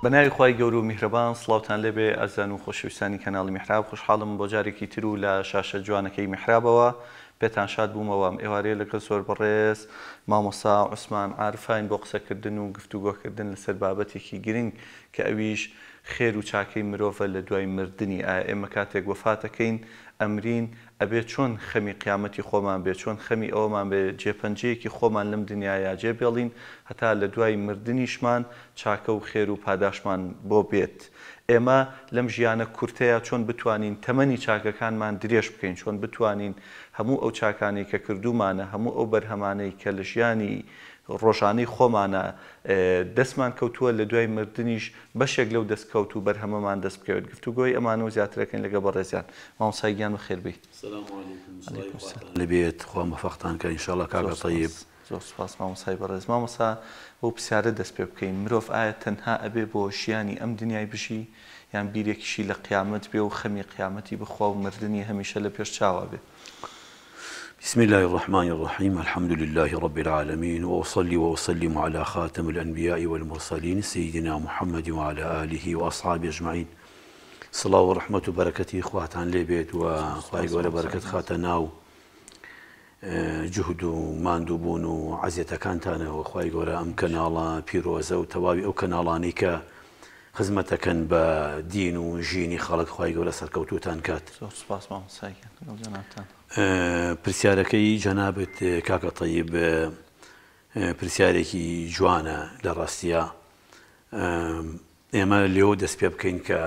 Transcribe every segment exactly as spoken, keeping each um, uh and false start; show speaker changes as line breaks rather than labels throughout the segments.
بەناوی خوای گەورە و میهرەبان سڵاوتان لێبێ ئەزان و خۆشەویستانی کەناڵی میحراب خوشحاڵم بۆ جارێکی تر و لە شاشە جوانەکەی میحرابەوە پێتان شاد بوومەوە ئەم ئێوارەیە لەگەڵ زۆر بەڕێز مامۆستا عوسمان عارفاین بۆ قسەکردن و گفتوگۆکردن لەسەر بابەتێکی گرنگ کە ئەویش خێر و چاکەی مرۆڤە لە دوای مردنی. ئایا ئێمە کاتێک وەفاتەکەین ئەمرین ئەبێ چۆن خەمی قیامەتی خۆمان بێ، چۆن خەمی ئەوەمان بێ جێپەنجەیەکی خۆمان لەم دنیاە جێبێڵین هەتا لە دوای مردنیشمان چاکە و خێر و پاداشمان بۆ بێت. ئێمە لەم ژیانە کورتەیە چۆن بتوانین تەمەنی چاکەکانمان درێژ بکەین، چۆن بتوانین هەموو ئەو چاکانی کە کردومانە، هەموو ئەو بەرهەمانەی کە لە ژیانی ڕۆژانەی خۆمانە دەستمان کەوتووە لە دوای مردنیش بەشێک لەو دەستکەوت و بەرهەمەمان دەست بکەوێت. گفتوگۆی ئەمانە و زیاترەکەین لەگە بەڕێزیان. مامۆستا گیان بەخێر بێ.
لەبێت خوا مەفەقتان کە ئینشاءڵڵا کاکە طەیب.
زۆر سوپاس مامۆستای بەڕێز. مامۆستا بۆ پرسیارە دەست پێ بکەین، مرۆڤ ئایا تەنها ئەبێ بۆ ژیانی ئەم دنیای بژی یان بیرێکیشی لە قیامەت بێ و خەمی قیامەتی بخوا و مردنی هەمیشە لە پێش چاوە بێ؟
بسم الله الرحمن الرحيم الحمد لله رب العالمين وأصلي وأسلم على خاتم الأنبياء والمرسلين سيدنا محمد وعلى آله وأصحابه أجمعين. صلاة ورحمة وبركاته إخواتان لبيت وخواهي ولا بركة خاتناو جهد وماندوبون وعزية كانتانا وخواهي ولا أم كنالا بيروزا وتوابي أو كنالاني ك خزمەتەکەن بە دین و ژینی خەڵک خوای گەورە سەرکەوتوتان کات. پرسیارەکەی جەنابەت کاکە طەیب پرسیارێکی جوانە لە ڕاستیە. ئێمە لێوە دەست پێ بکەین کە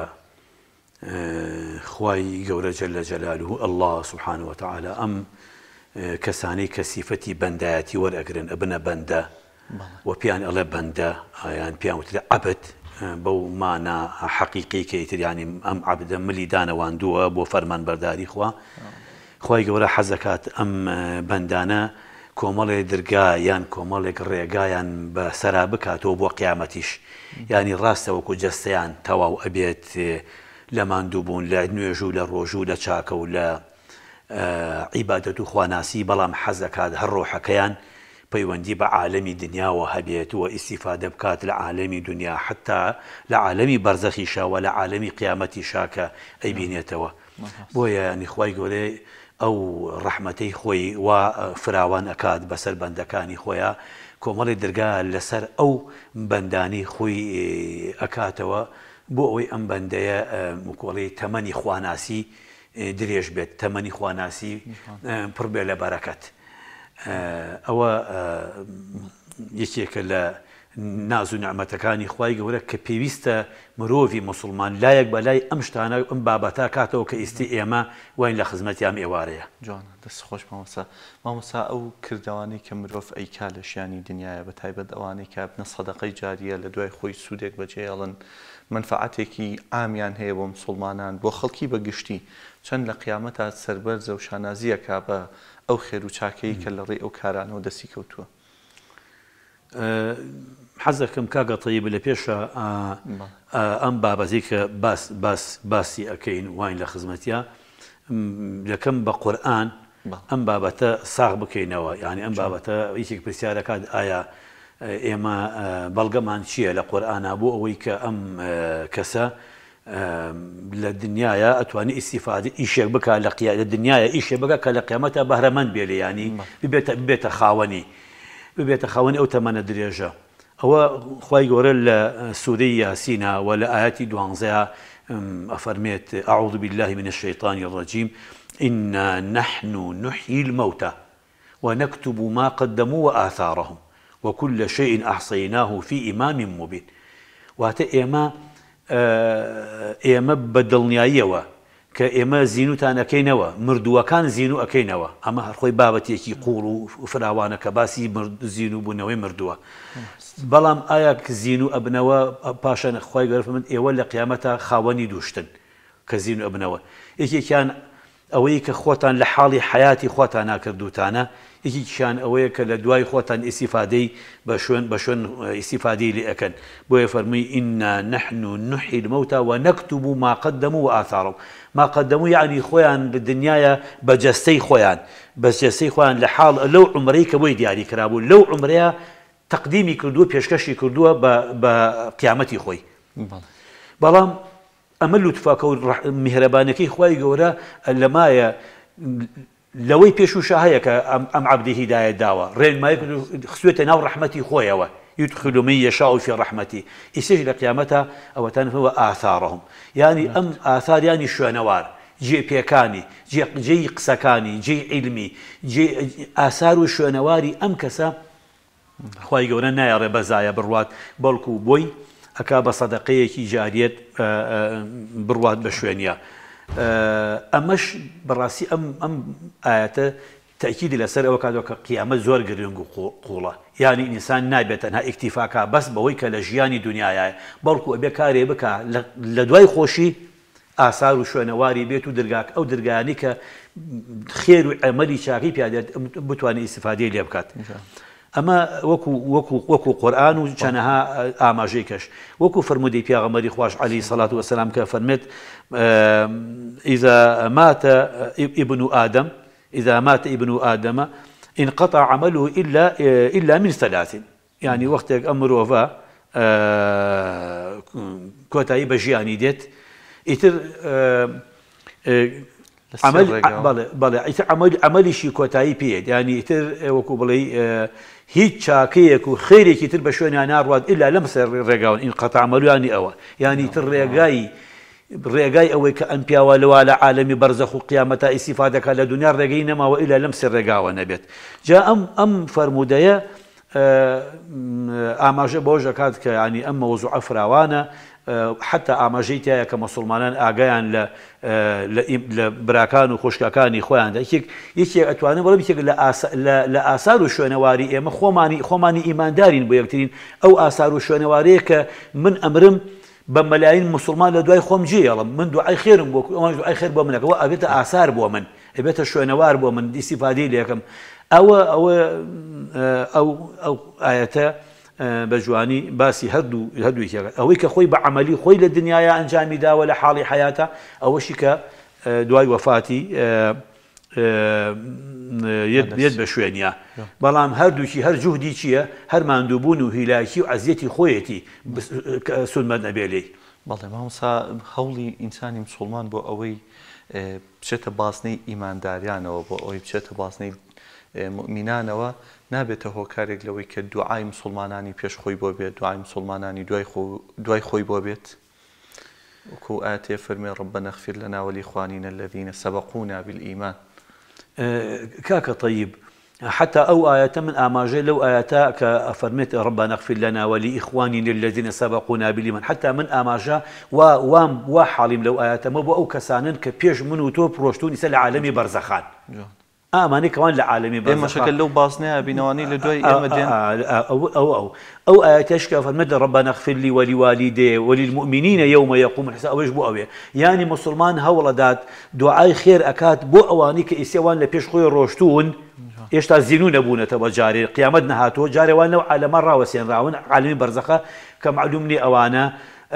خوای گەورە جەلە جەلالوه الله سبحانه وتعالى ئەم کەسانەی کە سیفەتی بەندایەتی وەرئەگرن ئەبنە بەندە و پیان ئەڵێ بەندە ئایان پیان وترێ عەبد بەو مانە حەقیقی کەیتر ینی ئەم عەبدە ملی دانەواندووە بۆ فەرمانبەرداری خوا. خوای گەورە حەز دەکات ئەم بەندانە کۆمەڵێ دەرگا یان کۆمەڵێک ڕێگایان بەسەرا بکاتەوە بۆ قیامەتیش، ینی ڕاستە وەکو جەستەیان تەواو ئەبێت لە ماندووبوون لە نوێژ و لە ڕۆژ و لە چاکە و لە عیبادەت و خواناسی، بەڵام حەز دەکات هەر ڕۆحەکەیان پەیوەندی بە عالەمی دنیاوە هەبێت و ئیسیفادە بکات لە عالەمی دنیا حتا لە عالەمی بەرزەخیشا و لە عالەمی قیامەتیشا کە ئەیبینێتەوە. بۆیە ینی خوای گەورەی ئەو ڕەحمەتەی خۆی وا فراوان ئەکات بەسەر بەندەکانی خۆیان، کۆمەڵی دەرگا لەسەر ئەو بەندانی خۆی ئەکاتەوە بۆ ئەوەی ئەم بەندەیە مکۆڵی تەمەنی خواناسی درێژ بێت، تەمەنی خواناسی پڕ بێ لە بەرەکەت. ئەوە یەکێکە لە ناز و نعمەتەکانی خوای گەورە کە پێویستە مرۆڤی موسڵمان لایەک بە لای ئەم شتانە ئەم بابەتە کاتەوە کە ئیستی ئێمە وین لە خزمەتی ئەم ئێوارەیە.
جوانە، دەست خۆش مامۆستا. مامۆستا ئەو کردوانەی کە مرۆڤ ئەیکا لە ژیانی دنیاە بە تایبەت ئەوانەی کە بنە سەدەقەی جاریە لە دوای خۆی سوودێک بەجێهێڵن منفعەتێکی ئامیان هەیە بۆ موسڵمانان بۆ خەڵکی بەگشتی، چەند لە قیامەتە سەربەرزە و شانازیەکە بە ئەو خێر و چاکەی کە لە ڕێ ئەو کارانەوە دەستی کەوتووە.
حەز دەکەم کاکە طەیب لە پێشە ئەم بابەتەی کە باسی ئەەکەین واین لە خزمەتیە یەکەم بە قورئان ئەم بابەتە ساغ بکەینەوە. یعنی ئەم بابەتە یەکێک پرسیارەکات ئایا ئێمە بەڵگەمان چییە لە قورئانە بۆ ئەوەی کە ئەم کەسە لە دنیاە ئەتوانی ئیسیفادە ئیشێک بکە لە دنیاە ئیشێ بگە کە لە قیامەتە بەهرەمەند بێ، ینی ببێتە خاوەنی ببێتە خاوەنی ئەو تەمەنە درێژە. ئەوە خوای گەورە لە سوورەی یاسینە و لە ئاەتی دوانزەیە ئەفەرمێت ئەعوذ بالله من الشیطان الرجیم ئینا نحن نحیی الموتى ونكتب ما قدموا وآثارهم وكل شيء أحصيناه في إمام مبين. واتە ئێمە ئێمە بەدڵنیاییەوە کە ئێمە زیینوتان ئەەکەینەوە، مردووەکان زیین و ئەەکەینەوە. ئەمە هەرخۆی بابەتێکی قوڵ و فراوانە کە باسی زیین و بوونەوەی مردووە. بەڵام ئایا زیین و ئەبنەوە پاشان خوای گەورە فەرمێت ئێوە لە قیامەتە خاوەنی دووشتن کە زیین و ئەبنەوە. یەکێکیان ئەوەی کە خۆتان لە حاڵی حیاتی خۆتان ناکردوتانە، یەکێکیان ئەوەیە کە لە دوای خۆتان ئیسیفادەی بە شوێن بە شوێن ئیسیفادەی لێ ئەەکەن. بۆیە فەرمووی ئینا نحن نحیی الموتى ونكتب ما قدموا وآثارهم. ما قدموا یعنی خۆیان لە دنیاە بە جەستەی خۆیان بە جەستەی خۆیان لە حاڵ لەو عومرەی کە بۆی دیاری کرابوو لەو عومرەیە تەقدیمی کردووە، پێشکەشی کردووە بە قیامەتی خۆی. بەڵام ئەمە لوتفاکە و میهرەبانەکەی خوای گەورە لەمایە لەوەی پێش و شاهەیە کە ئەم عەبدی هیدایەت داوە ڕێنمایی خسوێتە ناو ڕەحمەتی خۆیەوە يدخل من يشاء في رحمته يسجل قيامتها أو تنفو آثارهم يعني أم آثار يعني شوانوار جي بيكاني جي جي قسكاني جي علمي جي آثار شوانواري أم كسا خواهي قولنا ناير بزايا بروات بلكو بوي أكاب صدقية جارية بروات بشوانيا أمش براسي أم أم آياته تأكيد لسر وكادو كقيامة زور قرينغو قولا يعني إنسان نابت أنها اكتفاكا بس بويك لجياني دنيايا بلكو أبي كاري بكا لدواي خوشي آثار شوانواري بيتو درقاك أو درقانيك خير وعملي شاقي بيادة بتواني استفادة لي بكات أما وكو وكو وكو قرآن وشانها آماجيكش وكو فرمودي بيغمري خواش عليه الصلاة والسلام كفرمت إذا مات ابن آدم إذا مات ابن آدم انقطع عمله إلا إلا من ثلاث يعني وقت أمر وفاة كوتاي بجياني ديت يتر عمل بله بله يتر عمل عملي شي كوتاي بيد يعني يتر وكو بلي هيك شاكيك وخيرك يتر بشوني أنا أرواد إلا لمس الرجاون انقطع عمله يعني أول يعني يتر رجاي ڕێگای ئەوەی کە ئەم پیاوەلەوە لە عالەمی بەرزەخ و قیامەتە ئیسیفادەکە لە دنیا ڕێگەی نەماوە ئیلا لەم سێ ڕێگاوە نەبێت جا ئەم ئەم فەرموودەیە ئاماژە بەوە دەکات کە ینی ئەم مەوزوعە فراوانە حتا ئاماژەی تایە کە مەسڵمانان ئاگایان لە براکان و خوشکەکانی خۆیاندا یەکێک ئەتوانن بەڵام یەکێک لە ئاسار و شوێنەواری ئێمە خۆمانی خۆمانی ئیماندارین بۆ یەکترین ئەو ئاسار و شوێنەوارەیە کە من ئەمرم بملايين مسلمان لدواي خوم جيلا من دعاء خير بوك وما دعاء خير بو منك وابيت آثار بو من ابيت شوينوار بو من استفادة لكم او او او او آياتا بجواني باسي هدو هدو او هيك خوي بعملي خوي للدنيا يا انجامي دا ولا حالي حياته او شيكا دواي وفاتي يد يد بشوينيا بلام هردو شي هر جهدي شي هر مندوبون وهلاكي وعزيتي خويتي سلمان نبيلي
والله ما هو هولي انساني مسلمان بو اوي بشته باسني ايمانداريان او بو اوي بشته باسني مؤمنان و نابته هو كاريك لوي كدعاء مسلماناني بيش خوي بو بيت دعاء مسلماناني دعاء خو دعاء خوي بو بيت وكو آتي فرمي ربنا اغفر لنا ولإخواننا الذين سبقونا بالإيمان
كاك طيب حتى أو آية من آماجي لو آياتا كأفرمت ربنا اغفر لنا ولإخواننا الذين سبقونا بالإيمان حتى من آماجا ووام وحالم لو آياتا مبو أو كسانن كبيش منو تو بروشتون يسال عالمي برزخان آماني كمان لعالمي برزخان
إما شكل لو باصنها بنواني لدوي إمدين
أو أو أو أو آياتش كأفرمت ربنا اغفر لي ولوالدي وللمؤمنين يوم يقوم الحساب أو يجبو أوي يعني مسلمان هولدات دعاء خير أكاد بو أواني كإسيوان لبيش خوي روشتون إيشتا زينون بونا تبا جاري قيامتنا هاتو جاري وانا على مرة وسين راون عالمي برزخة كمعلومني أوانا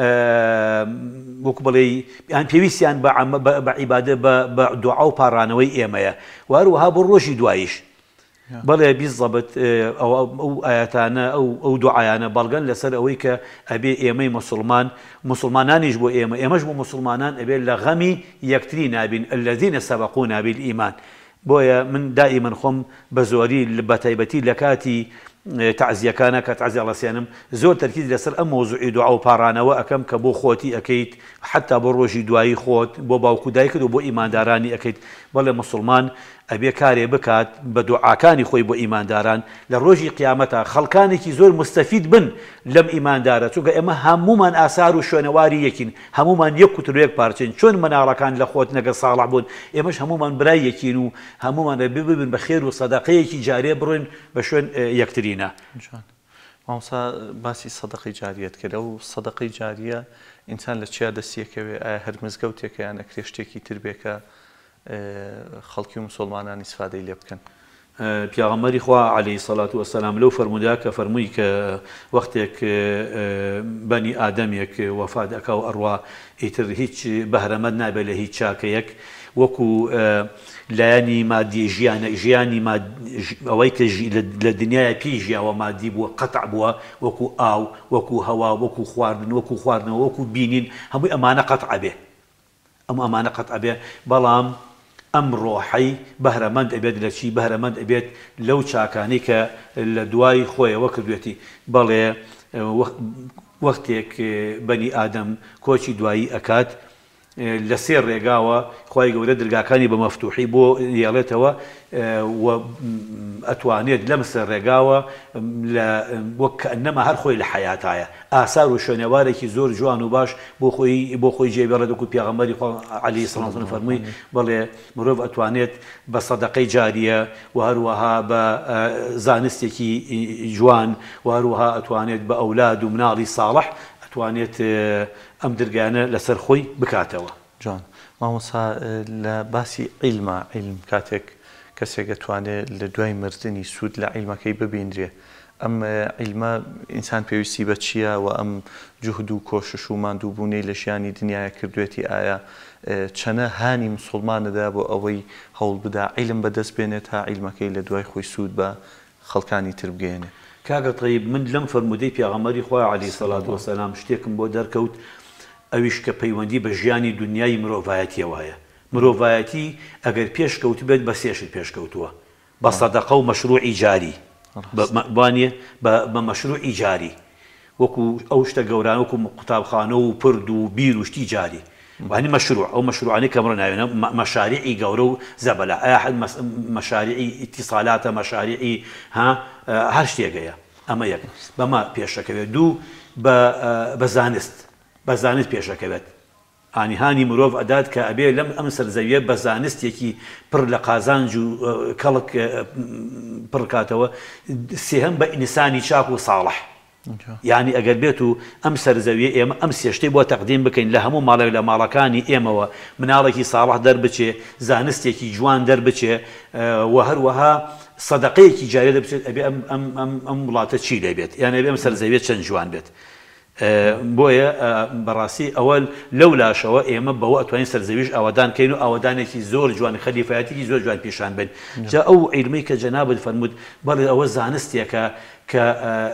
وكبلي يعني بيويسيان بعبادة بدعاء وبارانوي إيمايا وأروها بالروشي دوايش بلا بالضبط أو أو آياتنا أو أو دعاءنا بلغن لسر أويك أبي إيماي مسلمان مسلمانان يجبو إيما إيماجبو مسلمانان أبي لغمي يكترين أبين الذين سبقونا بالإيمان بويا من دائما خم بزوري لبتايبتي لكاتي تعزية كان كتعزية الله سيانم زور تركيز لسر أم موضوع دعاء وبارانا وأكم كبو خوتي أكيد حتى بروجي دعاء خوت بو باوكو دايكد وبو إيمان داراني أكيد بل مسلمان أبي كاري بكات بدعاء كان خوي بو إيمان داران لروجي قيامتها خلقاني كي زور مستفيد بن لم إيمان دارا توقع إما همومان آثار وشوانواري يكين همومان يكتر يك بارتين شون منارا كان لخوت نقل صالح بون إماش همومان براي يكينو همومان ببن بخير وصداقية كي جاري برون بشون يكترينا
مامسا باسی صدقی جاریت کرد و صدقی جاریه انسان لچیا دسیه که هر مزگوتی که آن اکریشتی کی تربیه خلقی مسلمانان استفاده لی بکن.
پیامبری خدا علیه الصلاة والسلام لو فرموده که فرموی که وقتی که بنی آدم یک وفات اکاو اروا ایتر هیچ بهرمد نبله هیچ شاکیک وەکو لایەنی مادی ژیانە ژیانی ئەوەی کە لە دنیای پێی ژیاوە مادی بووە قەتع بووە وەکو ئاو وەکو هەوا وەکو خواردن وەکو خواردنەوە وەکو بینین هەمووی ئەمانە قەتع بێ ئەم ئەمانە قەتع بێ بەڵام ئەم ڕۆحەی بەهرەمەند ئەبێت لە چی بەهرەمەند ئەبێت لەو چاکانی کە لە دوای خۆیەوە کردوێتی بەڵێ وەختێک بەنی ئادەم کۆچی دوایی ئەکات لە سێ ڕێگاوە خی گەورە دەرگاکانی بە مەفتوحی بۆ یاڵێتەوە ئەتوانێت لەم سەر ڕێگاوە وەک ئەنەما هەر خۆی لە حیاتایە ئاسار و شوێنەوارێکی زۆر جوان و باش بۆ خۆی بۆ خۆی جێبێڕێت وەکو پێغەمبەری عەلەیهی سەڵام وسەلام فەرمووی بەڵێ مرۆڤ ئەتوانێت بە سەدەقەی جاریە و هەروەها بە زانستێکی جوان و هەروەها ئەتوانێت بە ئەولاد و مناڵی ساڵح ئەتوانێت ئەم دەرگانە لەسەر خۆی بکاتەوە.
جوان مامۆستا لە باسی عیلمە عیلم کاتێک کەسێک دەتوانێت لە دوای مردنی سوود لە عیلمەکەی ببیندرێ ئەم عیلمە ئینسان پێویستی بە چییە و ئەم جوهد و کۆشش و ماندووبوونەی لە ژیانی دنیاە کردوێتی ئایا چەنە هانی مسلمانەدا بۆ ئەوەی هەوڵ بدا عیلم بەدەست بێنێت تا عیلمەکەی لە دوای خۆی سوود بە خەڵکانی تر بگەێنێ.
کاگە طەیب من لەم فەرمودەی پێغەمبەری خوا عەلەیهی سەڵات وەسەلام شتێکم بۆ دەرکەوت ئەویش کە پەیوەندی بە ژیانی دنیای مرۆڤایەتیە وایە مرۆڤایەتی ئەگەر پێشکەوت بێت بە سێشت پێشکەوتووە بە سەدەقە و مەشروعی جاری وانە بە مەشروعی جاری وەکو ئەو شتە گەوران وەکو قوتابخانە و پرد و بیر و شتی جاری وانی مەشروع ئەو مەشروعانەی کەمڕە ناوێنە مەشاریعی گەورە و زەبەلا ئایا مەشاریعی ئیتیصالاتە مەشاریعی ها هەر شتێکەیە ئەمە یەک بەمە پێشەکەوێت دوو بە زانست بە زانست پێشەکەوێت ئانیهانی مرۆڤ ئەدات کە ئەبێ لەم ئەم سەرزەویە بە زانستێکی پڕ لە قازانج و کەڵک پڕکاتەوە سێهەم بە ئینسانی چاک و ساڵح یعنی ئەگەر بێت و ئەم سەرزەویە ئێمە ئەم سێشتەی بۆ تەقدیم بکەین لە هەموو ماڵێک لە ماڵەکانی ئێمەوە مناڵێکی ساڵح دەربچێ زانستێکی جوان دەربچێ و هەروەها سەدەقەیەکی جارێ دەبچێت ئەبێ ئەم وڵاتە چی لێبێت یان ئەبێ ئەم سەرزەویە چەند جوان بێت بۆیە بەڕاستی ئەوە لەو لاشەوە ئێمە بەوە ئەتوانین سەرزەویش ئاوادان کەین و ئاوادانێکی زۆر جوان خەلیفایەتێکی زۆر جوان پیشان بن جا ئەو عیلمەی کە جەنابت فەرموود بەڵێ ئەوە زانستێکە کە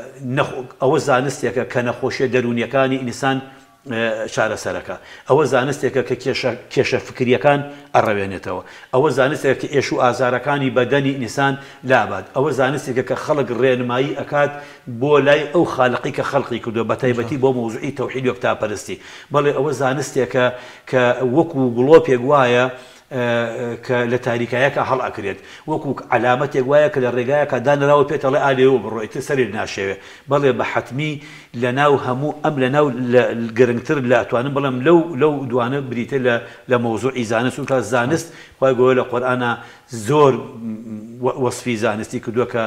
ئەوە زانستێکە کە نەخۆشیە دەرونیەکانی ئینسان چارەسەرەکە ئەوە زانستێکە کە کێشە فکریەکان ئەڕەوێنێتەوە ئەوە زانستێکە کە ئێش و ئازارەکانی بەدەنی ئینسان لابات ئەوە زانستێکە کە خەڵک ڕێنمایی ئەکات بۆ لای ئەو خالقی کە خەڵقی کردووە بە تایبەتی بۆ مەوزوعی تەوحید و کتابپەرستی بەڵێ ئەوە زانستێکە کە وەکو گڵۆپێک وایە کە لە تاریکایەکە هەڵ ئەکرێت وەکو علامەتێک وایە کە لە ڕێگایەکە دانراوە پێێتەڵێ ئالێەوە بڕۆیتە سەرێت ناشێوێ بەڵێ بە حتمی لە ناو هەموو ئەم لە ناو گرنگتر لە ئەتوانم بڵم لەو لەو دوانە بریتە لە مەوزوعی زانست و تا زانست خۆی گەورە لە قورئانە زۆر وەسفی زانستی کردووە کە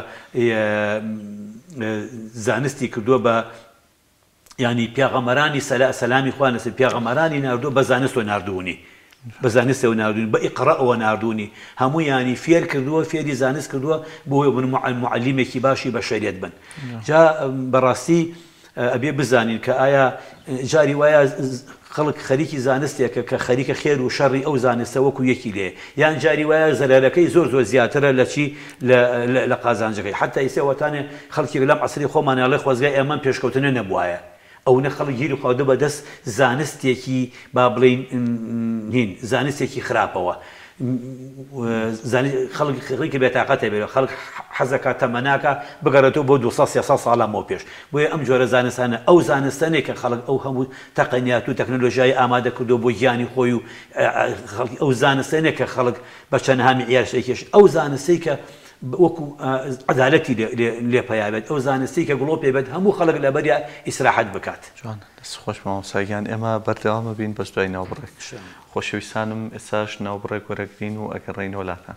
زانستی کردووە بە ینی پێغەمبەرانی سەلامی خوا لەسەر پێغەمبەرانی ناردووە بە زانست و ناردوونی بە زانستەوە ناردوونی بە ئیقڕەئەوە ناردوونی هەموویانی فێر کردووە فێری زانست کردووە بۆ بن معەلیمێکی باشی بە شەریعەت بن جا بەڕاستی ئەبێ بزانین کە ئایا جاری وایە خەڵک خەریکی زانستێکە کە خەریکە خێر و شەڕی ئەو زانستە وەکو یەکی لێ یان جاری وایە زەرەرەکەی زۆر زۆر زیاترە لە چی لە قازانجەکەی حتا ئیسێوەتانێ خەڵکی لەم عەسری خۆمانیاڵێ خۆزگای ئێمە پێشکەوتنە نەبووایە ئەو نە خەڵک گیر و خواردە بەدەست زانستێکی با بڵین هین زانستێکی خراپەوە خەڵکی بێتاقەتە بێت خەڵک حەزەکە تەمەناکە بگەڕێتەوە بۆ دوو سەد سێ سەد ساڵەمەوە پێش بۆیە ئەم جۆرە زانستانە ئەو زانستانێک کە خەڵک ئەو هەموو تەقەنیات و تەکنۆلۆژیای ئامادە کردو بۆ گیانی خۆی و ئەو زانستانێک کە خەڵک بە چەندها معیارشتێک کێش ئەو زانستەی کە وەکو عەدالەتی لێپەیاوێت ئەو زانستی کە گڵۆ پێبێت هەموو خەڵک لەبەریا ئیسراحەت بکات.
جوان دەست خۆش مامۆستاگیان ئێمە بەردەوامە بین بەس دوای ناوبڕێک خۆشەویستانم ئێستاش ناوبڕێک وەرەگرین و ئەگەڕێینەوە وڵاتان.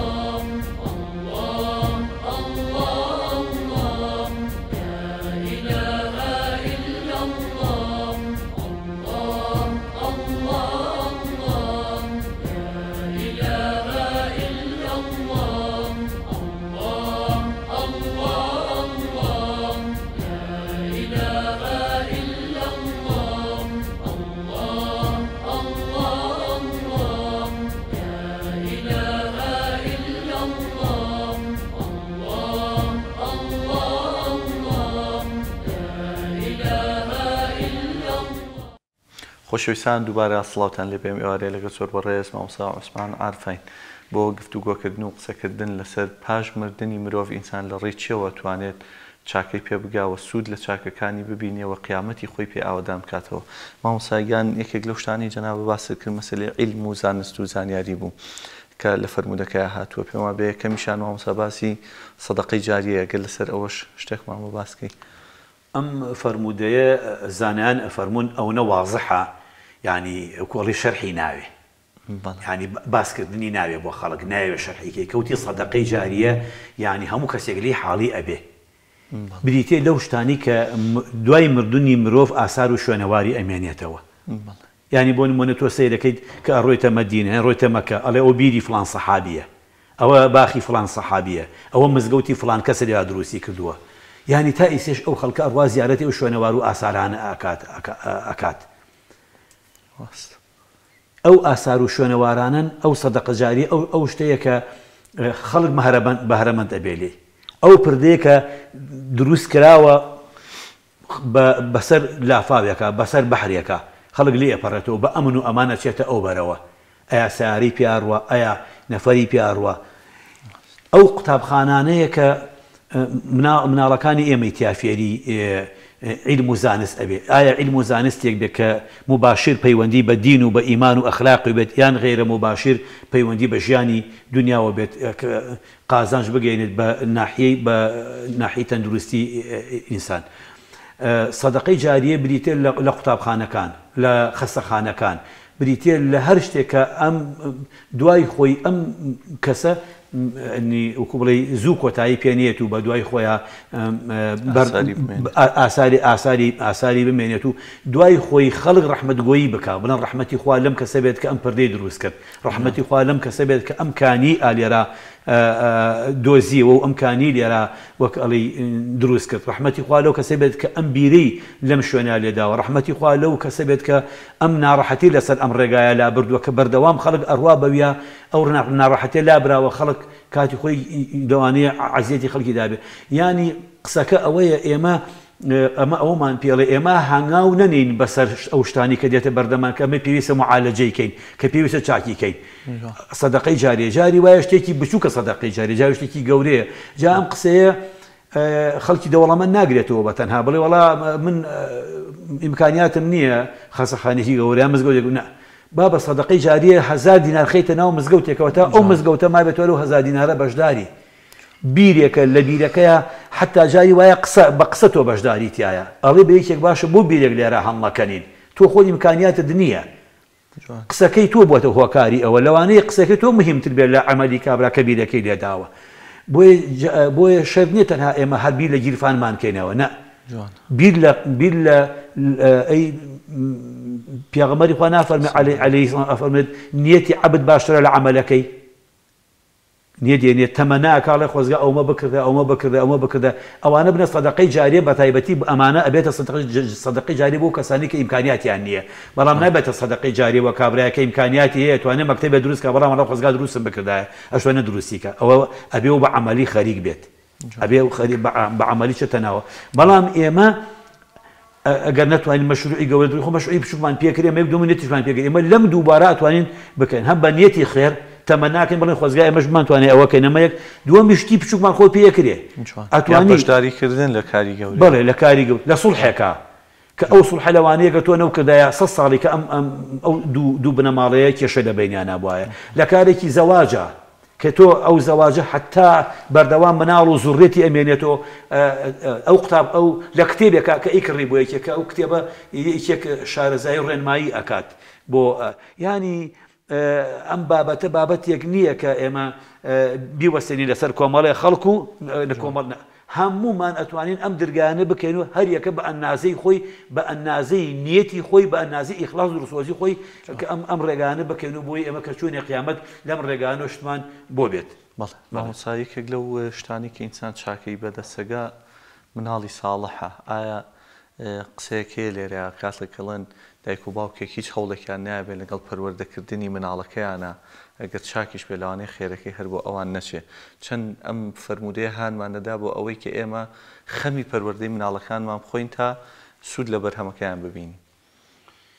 إله
خۆشەویستان دووبارە سڵاوتان لێ بێم ئێوارەیە لەگەڵ زۆر بەڕێز مامۆستا عوسمان عارفین بۆ گفتوگۆکردن و قسەکردن لەسەر پاش مردنی مرۆڤ ئینسان لە ڕێی چێوە توانێت چاکەی پێ بگاوە سوود لە چاکەکانی ببینێەوە قیامەتی خۆی پێ ئاوادان بکاتەوە. مامۆستاگیان یەکێک لەو شتانی جەنابە باست کرد مەسەلەی عیلم و زانست و زانیاری بوو کە لە فەرمودەکەی هاتووە پێما بێ کەمیشان مامۆستا باسی سەدەقەی جاریە گەل لەسەر ئەوەش شتێکمان بۆ باسکەی.
ئەم فەرمودەیە زانیان ئەفەرمون ئەوە واضحە یعنی کۆڵی شەرحی ناوێ ینی باسکردنی ناوێ بۆ خەڵک ناوێ شەرحیکەی کەوتی سەدەقەی جاریە ینی هەموو کەسێک لێی حاڵی ئەبێ بریتێ لەو شتانی کە دوای مردنی مرۆڤ ئاسار و شوێنەواری ئەمێنێتەوە. ینی بۆ نمونە تۆ سەیر دەکەیت کە ئەڕۆیتە مەدینە ڕۆیتە مەکە ئەڵێ ئەو بیری فڵان سەحابیە ئەوە باخی فڵان سەحابیە ئەوە مزگەوتی فڵان کەسە لێ دروستی کردووە ینی تا ئیسێش ئەو خەڵکە ئەڕوا زیارەتی ئەو شوێنەوار و ئاسارانە ئەکات ئەو ئاسار و شوێنەوارانن ئەو سەدەقە جاریە ئەو شتەیە کە خەڵک بەهرەمەند ئەبێ لێ ئەو پردەیە کە دروست کراوە بەسەر لافاوێکە بەسەر بەحرێکە خەڵک لێ ئەپەڕێتەوە بە ئەمن و ئەمانە چێتە ئەو بەرەوە ئەیا سیاری پیاڕوە ئەیا نەفەری پیاڕوە ئەو قوتابخانانەیە کە مناڵەکانی ئێمەی تیافێری عیلم و زانست ئەبێ ئایا عیلم و زانستێک بێت کە مباشر پەیوەندی بە دین و بە ئیمان و ئەخلاقی بێت یان غیرە مباشر پەیوەندی بە ژیانی دنیاوە بێت قازانج بگەینێت بە ناحیەی بە ناحیەی تەندروستی ئینسان. سەدەقەی جاریە بریتێ لە قوتابخانەکان لە خەستەخانەکان بریتێ لە هەر شتێکە ئەم دوای خۆی ئەم کەسە وەکو بڵێ زوو کۆتایی پێنێت و بە دوای خۆیان ئاساری ئاساری ئاساری بمێنێت و دوای خۆی خەڵک ڕەحمەتگۆیی بکە بڵێن ڕەحمەتی خوا لەم کەسە بێت کە ئەم پردەی دروست کرد ڕەحمەتی خوا لەم کەسە بێت کە ئەم کانی ئالێرا دۆزیەوە و ئەمکانی لێرە وەک ئەڵی دروست کرد ڕەحمەتی خوا لەو کەسە بێت کە ئەم بیرەی لەم شوێنە لێداوە ڕەحمەتی خوا لەو کەسە بێت کە ئەم ناڕەحەتی لەسەر ئەم ڕێگایە لا بردووە کە بەردەوام خەڵک ئەڕوا بەویە ئەو ناڕەحەتیە لابراوە خەڵک کاتی خۆی دەوانەیە عەزیەتی خەڵکی دابێ ینی قسەکە ئەوەیە ئێمە ئەمە ئەومان پێڵێ ئێمە هەنگاو نەنین بەسەر ئەو شتانی کە دێتە بەردەمان کە ئەمە پێویستە معالەجەیکەین کە پێویستە چاکیکەین. سەدەقەی جاریە جاری وایە شتێکی بچووکە سەدەقەی جاری جاری شتێکی گەورەیە جا ئەم قسەیە خەڵکی دەوڵەمەند ناگرێتەوە بە تەنها بڵێ وەڵا من ئیمکانیاتم نییە خەسەخانێکی گەورەیان مزگەوتێک نە با بە سەدەقەی جاریە هەزار دینار خەیتە ناو مزگەوتێکەوە تا ئەو مزگەوتە ما بێتەوە لەو هەزار دینارە بەشداری بیرێکە لە بیرەکەیە حتا جاری وایە قسە بە قسە تۆ بەشداری تایە ئەڵێ بە یەکێک باشە بۆ بیرێک لێرە هەڵمەکەنین تۆ خۆی ئیمکانیاتت نییە قسەکەی تۆ بۆتە هۆکاری ئەوە لەوانەیە قسەکەی تۆ مهمتر بێت لە عەمەلی کابرا کە بیرەکەی لێداوە بۆیە شەرت نییە تەنها ئێمە هەر بیر لە گیرفانمان کەینەوە نە بیر لە بیر لە ئەی پێغەمبەری خوا نافەرمێ عەلەیهی سەلام ئەفەرمێت نیەتی عەبد باشترە لە عەمەلەکەی نیە دێنێت تەمەنا کاڵێ خۆزگا ئەومە بکردە ئەومە بکردە ئەومە بکردە ئەوانە بنە سەدەقەی جاریە بە تایبەتی ئەمانە ئەبێتە سەدەقەی جاری بۆ کەسانی کە ئیمکانیاتیان نییە بەڵام نابێتە سەدەقەی جاری وە کابرایەکە ئیمکانیاتی هەیە توانێت مەکتەبێ دروست کە بەڵام ئەڵە خۆزگا دروستم بکردایە ئەشوێنە دروستیکە ئەوە ئەبێ و بە عەمەلی خەریک بێت ئەبێ بە عەمەلی چێتەناوە بەڵام ئێمە ئەگەر نتوانین مەشروعی گەورە خۆ مەشروعی بچووکمان پێکرێ ئێمە دوو نێتیشمان پێکرێ ئێمە لەم دووبارە ئەتوانین بکەین هەم بە نیەتی خێر تەمەناکەین بڵێن خۆزگا ئێمەش بمانتوانێت ئەوەکەین ئەمە یەک دووەمی شتی بچووکمان خۆ پێکرێ
ئەتوانین بەشداریکردن لە کاری گەورە
بەڵێ لە کاری گەورە لە سوڵحێکە کە ئەو سوڵحە لەوانەیە کە تۆ نەو کردایە سەد ساڵی کە ئەم ئەو دوو بنەماڵەیە کێشە لە بەینیانە بوایە لە کارێکی زەواجە کە تۆ ئەو زەواجە حتا بەردەوام مناڵ و زوڕێتی ئەمێنێتەوە ئەو قوتاب ئەو لە کتێبێکە کە ئیکڕی بۆ یەکێکە ئەو کتێبە یەکێک شارەزای ڕێنمایی ئەکات بۆ ینی ئەم بابەتە بابەتێک نییە کە ئێمە بیوەستێنی لەسەر کۆمەڵی خەڵکو لە کۆمەڵ هەمومان ئەتوانین ئەم درگانە بکەین و هەر یەکە بە ئەندازەی خۆی بە ئەندازەی نیەتی خۆی بە ئەندازەی ئیخلاص و ڕسوازی خۆی کە ئەم ئەم ڕێگانە بکەین و بۆی ئێمە کە چوونی قیامەت لەم ڕێگانە شتمان بۆ بێت.
مامۆسایەکێک لەو شتانی کە ئینسان چاکەی بەدەستەگا مناڵی ساڵحە ئایا قسەیەکێ لێرە کاتێک کەڵێن دایک و باوکێک هیچ هەوڵێکیان نایبێت لەگەڵ پەروەردەکردنی مناڵەکەیانە ئەگەر چاکیش بێ لەوانەیە خێرەکەی هەر بۆ ئەوان نەچێ چەند ئەم فەرمودەیە هانمانەدا بۆ ئەوەی کە ئێمە خەمی پەروەردەی مناڵەکانمان بخۆین تا سوود لە بەرهەمەکەیان ببینی.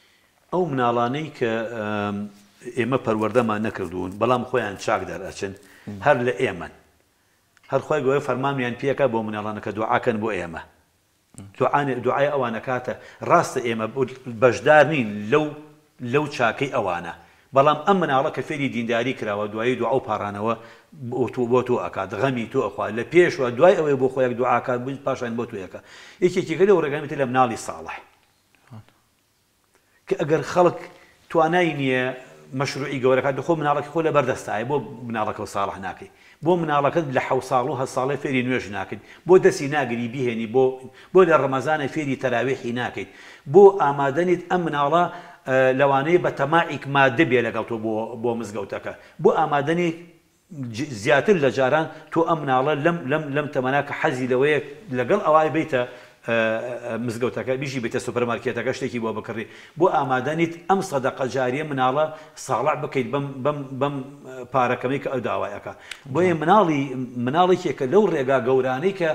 ئەو مناڵانەی کە ئێمە پەروەردەمان نەکردوون بەڵام خۆیان چاک دەرئەچن هەر لە ئێمەن هەر خۆی گەورە فەرمانیان پێکە بۆ مناڵانەکە دوعاکەن بۆ ئێمە دوعای ئەوانە کاتە ڕاستە ئێمە بەشدار نین لەو لەو چاکەی ئەوانە بەڵام ئەم مناڵە کە فێری دینداری کراوە دوایی دوعا و پاڕانەوە بۆ تۆ ئەکات غەمی تۆ ئەخوا لە پێشوە دوای ئەوەی بۆ خۆیەک دوعاکات پاشان بۆ تۆیەکە یەکێکیکە لەو ڕێگەمێتی لە مناڵی ساڵح کە ئەگەر خەڵک توانای نییە مەشروعی گەورەکات دخۆ مناڵەکە خۆ لە بەردەستایە بۆ مناڵەکە و ساڵح ناکەی بۆ مناڵەکەت لە حەوت ساڵ و هەشت ساڵی فێری نوێژ ناکەیت بۆ دەستی ناگری بیهێنی بۆ بۆ لە ڕەمەزانە فێری تەراویحی ناکەیت بۆ ئامادەنیت ئەم مناڵە لەوانەیە بە تەماعیک مادە بێ لەگەڵ تۆ بۆ مزگەوتەکە بۆ ئامادەنی زیاتر لە جاران تۆ ئەم مناڵە لەم لەم لەم تەمەنا کە حەزی لەوەیە لەگەڵ ئەوای بیتە مزگەوتەکە بیژی بێتە سوپەرمارکێتەکە شتێکی بۆ بکڕی بۆ ئامادەنیت ئەم سەدەقە جاریە مناڵە ساڵح بکەیت بەم پارەکەمی کە ئەو داوایەکە بۆیە مناڵی مناڵێکێکە لەو ڕێگا گەورانەی کە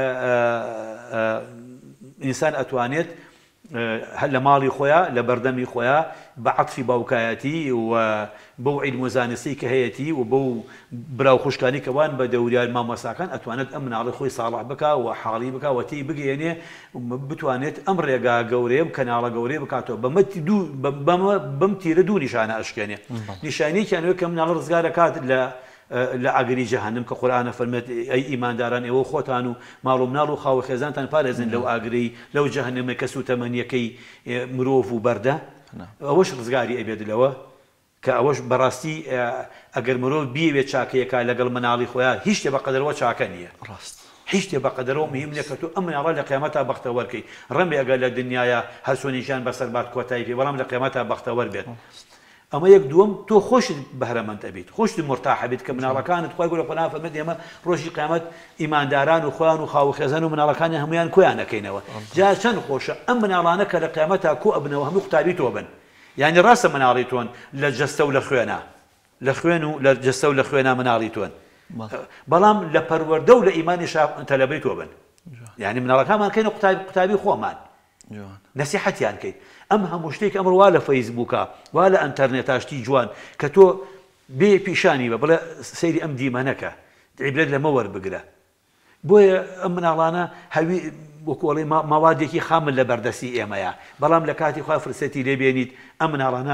ئینسان ئەتوانێت هەر لە ماڵی خۆیان لە بەردەمی خۆیان بە عەتفی باوکایەتی و بەو عیلم و زانستی کە هەیەی و بەو براو خوشکانی کە وان بە دەوریان مامۆساکان ئەتوانێت ئەم مناڵی خۆی ساڵح بکە و حاڵی بکە و تی بگەێنێ بتوانێت ئەم ڕێگا گەورەیە کەناڵە گەورەیە بکاتەوە بەم تیرە دوو نیشانە ئەشکێنێ نیشانەیەکیانەوە کە مناڵ ڕزگارە کات لە لە ئاگری جەهەنم کە قورئانە فەرمێت ئەی ئیمانداران ئێوە خۆتان و ماڵ و مناڵ و خاو خێزانتان پارێزن لەو ئاگری لەو جەهەنەمە کە سوتەمەنیەکەی مرۆڤ و بەردە ئەوەش ڕزگاری ئەبێت کە ئەوەش بەڕاستی ئەگەر مرۆڤ بیەوێت چاکەیەکە لەگەڵ مناڵی خۆیان هیچ شتێ بەقەدەرەوە چاکە نییە هیچ شتێ بەقەدەرەوە مهم نییە کە تۆ ئەم مناڵە لە قیامەتا بەختەوەرکەی ڕەمێ ئەگەر لە دنیایە هەر چۆنیشان بەسەر بات کۆتایی پێ بەڵام لە قیامەتا بەختەوەر بێت ئەمە یەک دووەم تۆ خۆشت بەهرەمەند ئەبیت خۆشت مرتاح بیت کە مناڵەکانت خۆی گەورە خۆیان فەرمێت ئێمە ڕۆژی قیامەت ئیمانداران و خۆیان و خاو خێزان و مناڵەکانی هەمویان کۆیان نەکەینەوە جا چەند خۆشە ئەم مناڵانە کە لە قیامەتا کۆ ئەبنەوە هەموو قوتابی تۆ بن یعنی ڕاستە مناڵی تۆن لە جەستە و لە خوێنە لە خوێن و لە جەستە و لە خوێنە مناڵی تۆن بەڵام لە پەروەردە و لە ئیمانی تەلەبەی تۆ بن یعنی مناڵەکانمان کەینە قوتابی خۆمان نەسیحەتیان کەیت ئەم هەموو شتێک ئەمڕ وا لە فەیسبووکە وا لە ئەنتەرنێتاشتی جوان کە تۆ بێ پیشانی بە بڵێ سەیری ئەم دیمەنەکە عیبرەت لەمە وەربگرە بۆیە ئەم مناڵانە هەوی وەکوڵی ماوادێکی خامل لە بەردەستی ئێمەیە بەڵام لە کاتی خوا فرسەتی لێبێنیت ئەم مناڵانە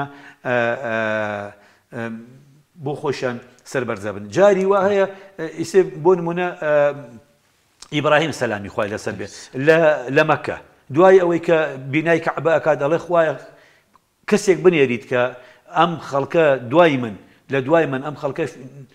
بۆ خۆشیان سەربەرزە بن جاری وا هەیە ئیسێ بۆ نمونە ئیبراهیم سەلامی خوای لەسەر بێ لە مەککە دوای ئەوەی کە بینای کەعبە ئەکات دەڵێ خوایە کەسێک بنێریت کە ئەم خەڵکە دوای من لە دوای من ئەم خەڵکە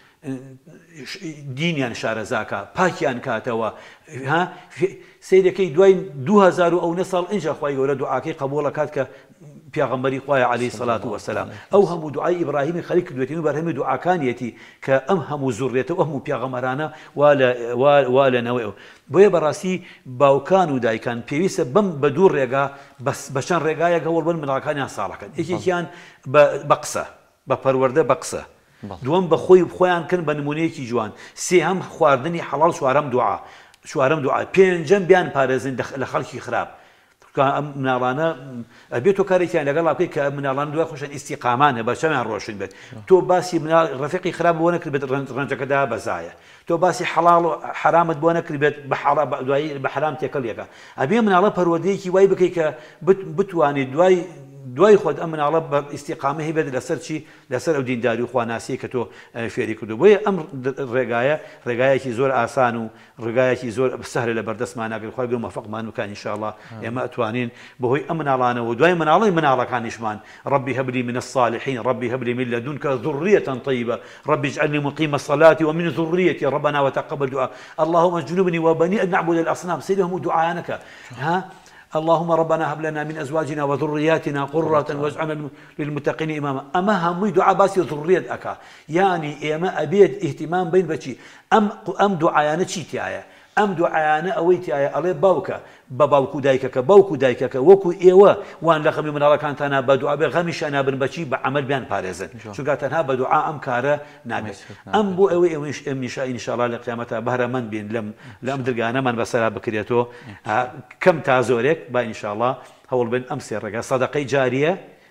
دینیان شارەزاکە پاکیان کاتەوە سەیرەکەی دوای دوو هەزار و ئەو نە ساڵ ئینجا خوای گەورە دوعاکەی قبوڵ ئەکات کە پیاغەمبەری خوایە عەلەیهی سەڵات وەسەلام ئەو هەموو دوعای ئیبراهیمی خەریک کردوێتی و بەرهەمی دوعاکانیەتی کە ئەم هەموو زوڕێتە و هەموو پیاغەمبەرانە وا لەنەوەی ئەو بۆیە بەڕاستی باوکان و دایکان پێویستە بەم بە دوو ڕێگا بە چەند ڕێگایەک هەوڵ بن مناڵەکانیان ساڵحکەن یەکێکیان بە قسە بە پەروەردە بە قسە دووەم بە خۆی خۆیان کردن بە نمونەیەکی جوان سێهەم خواردنی حەڵاڵ چوارەم دوعا چوارەم دوعا پێنجەم بیان پارێزن لە خەڵکی خراپ ئەم مناڵانە ئەبێت تۆ کارێکیان لەگەڵ بکەیت کە مناڵان دوای خۆشن ئیستیقامانە بە چەمیان ڕۆشن بێت تۆ باسی ڕەفیقی خراپ بۆ نەکرد بێت ڕەنجەکەدا بەزایە تۆ باسی حەڵاڵ و حرامت بۆ نەکرد بێت دوایی بە حرام تێکەڵیەکە ئەبێ مناڵە پەروەردەیەکی وای بکەیت کە بتوانێت دوای دوای خۆت ئەم مناڵە بە ئیستیقامە هەبێت لەسەر چی لەسەر ئەو دینداری و خواناسی کە تۆ فێری کردو بۆیە ئەم ڕێگایە ڕێگایەکی زۆر ئاسان و ڕێگایەکی زۆر سەهلە لە بەردەستمان ناگرێت خۆی گەورە موفقمان بکات ئینشاءالله ئێمە ئەتوانین بەهۆی ئەم مناڵانەوە دوای مناڵی مناڵەکانیشمان ربي هب لي من الصالحين ربي هب لي من لدنك ذرية طيبة ربي اجعلني مقيم الصلاة ومن ذريتي ربنا وتقبل دعاء اللهم اجنبني وبني أن نعبد الأصنام سيدهم دعاءنك ها اللهم ربنا هب لنا من ازواجنا وذرياتنا قرة واجعلنا للمتقين اماما اما هم دعاء باسي ذريت اكا يعني اما ابيد اهتمام بين بچي ام ام دعايانه چيتي ايا ام دعايانه اويتي ايا الله باوكا بباوكو دايكك باوكو دايكك وكو ايوا وان لخمي من الله كانت انا بدعاء بغمش انا بن بچي بعمل بيان بارزن شو قالت انا بدعاء ام كاره نابي ام بو اوي ام ان شاء الله لقيامتها بهر من بين لم لم درغانا من بسرا بكريتو كم تازورك با ان شاء الله هول بين امس رجع صدقه جاريه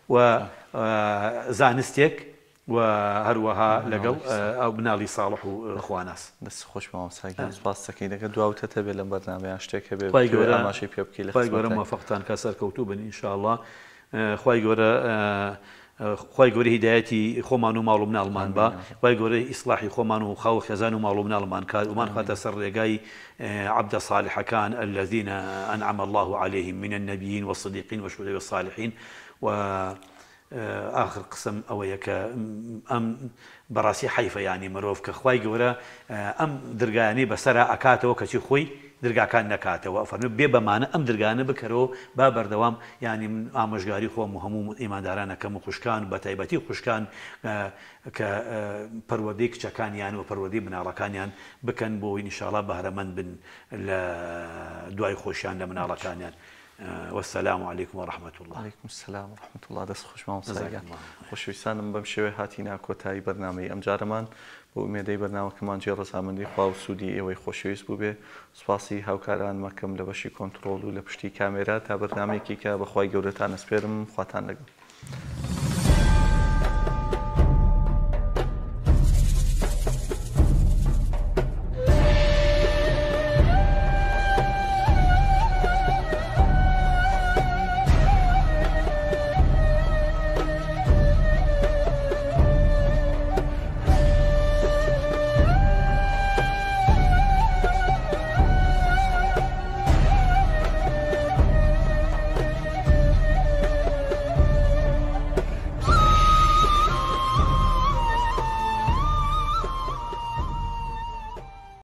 و زانستێک و هەروەها لەگەڵ ئەو بناڵی ساڵح و خواناس.
دەست خۆش مامۆستاگەر سپاس دەکەین دەگە دواوتە بێ لەم بەرنامەیان شتێکە بێ
خی گەورە
ئاماژەی پێ بکەی لە
خی گەورە موفقتان کە سەرکەوتوو بن ئینشاءڵڵا خی گەورە خی گەورە هیدایەتی خۆمان و ماڵ و مناڵمان بە خی گەورە ئیسلاحی خۆمان و خاو خێزان و ماڵ و مناڵمان کات ومان خاتە سەر ڕێگای عبدە صالحەکان الذين أنعم الله عليهم من النبيين والصديقين والشهداء والصالحين و آخر قسم ئەوەیە کە ئەم بەڕاستی حیفە ینی مرۆڤ کە خی گەورە ئەم دەرگایانەی بەسەرا ئەکاتەوە کەچی خۆی دەرگاکان نەکاتەوە فەرمێ بێ بەمانە ئەم دەرگانە بکەرەوە با بەردەوام ینی من ئامۆژگاری خۆم و هەموو ئیماندارانەکەم و خوشکان بە تایبەتی خوشکان کە پەروەردەی کچەکانیان و پەروەردەی مناڵەکانیان بکەن بۆی ئینشاءڵڵا بەهرەمەند بن لە دوای خۆشیان لە مناڵەکانیان. والسلام عليكم ورحمة الله.
عليكم السلام ورحمة الله. دەست خۆش مامۆستاگەر خۆشەویستانم بەم شێوەیە هاتینا کۆتایی بەرنامەی ئەم جارەمان بۆ ئومێدەی بەرنامەکەمان جێ ڕەزامەندی خوا و سوودی ئێوەی خۆشەویست بوو بێ. سوپاسی هاوکاران مەکەم لە بەشی کۆنتڕۆڵ و لە پشتی کامێرا تا بەرنامێکی کە بەخوای گەورەتان ئەسپێرم خواتان لەگەڵ.